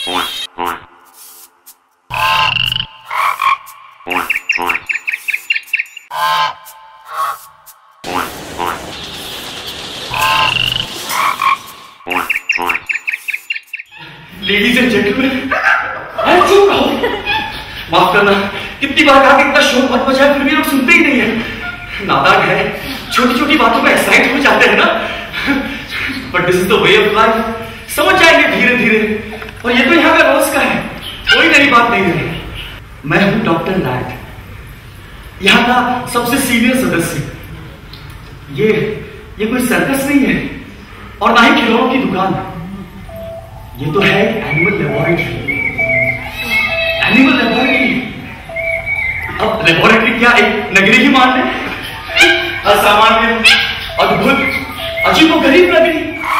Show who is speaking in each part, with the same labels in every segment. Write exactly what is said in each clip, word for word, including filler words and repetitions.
Speaker 1: Ladies and gentleman, चुप रहो। माफ करना, कितनी बार कहा कि इतना शोर मत मचाए, फिर भी लोग सुनते ही नहीं है। नादान है, छोटी छोटी बातों में एक्साइट हो जाते हैं ना। But this is the way of life. समझ जाएंगे धीरे धीरे। और ये तो यहाँ का रोज का है, कोई नई बात नहीं है। मैं हूं डॉक्टर रैट, यहाँ का सबसे सीनियर सदस्य। ये ये कोई सर्कस नहीं है और ना ही खिलौनों की दुकान। ये तो है एक एनिमल लेबोरेटरी। Animal laboratory. अब लेबोरेटरी क्या एक नगरी ही मान लें? असामान्य, अद्भुत, अजीबोगरीब नगरी।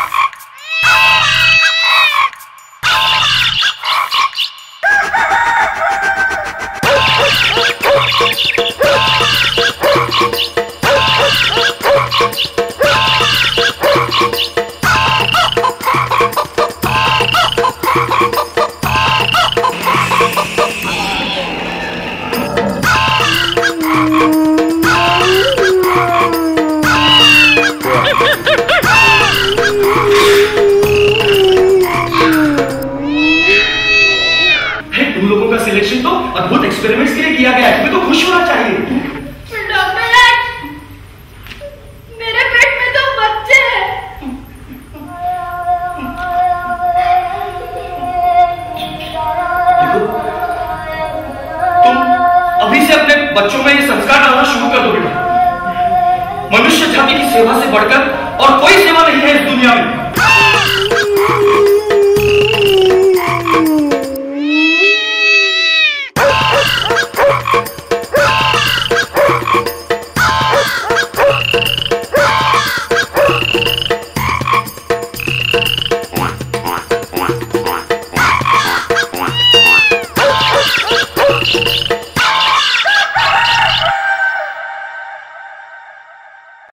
Speaker 1: अद्भुत एक्सपेरिमेंट्स के लिए किया गया है, तुम्हें तो खुश होना चाहिए।
Speaker 2: डॉक्टर रैट, मेरे पेट में तो बच्चे हैं।
Speaker 1: देखो, तुम अभी से अपने बच्चों में ये संस्कार डालना शुरू कर दो बेटा। मनुष्य जाति की सेवा से बढ़कर और कोई सेवा नहीं है इस दुनिया में।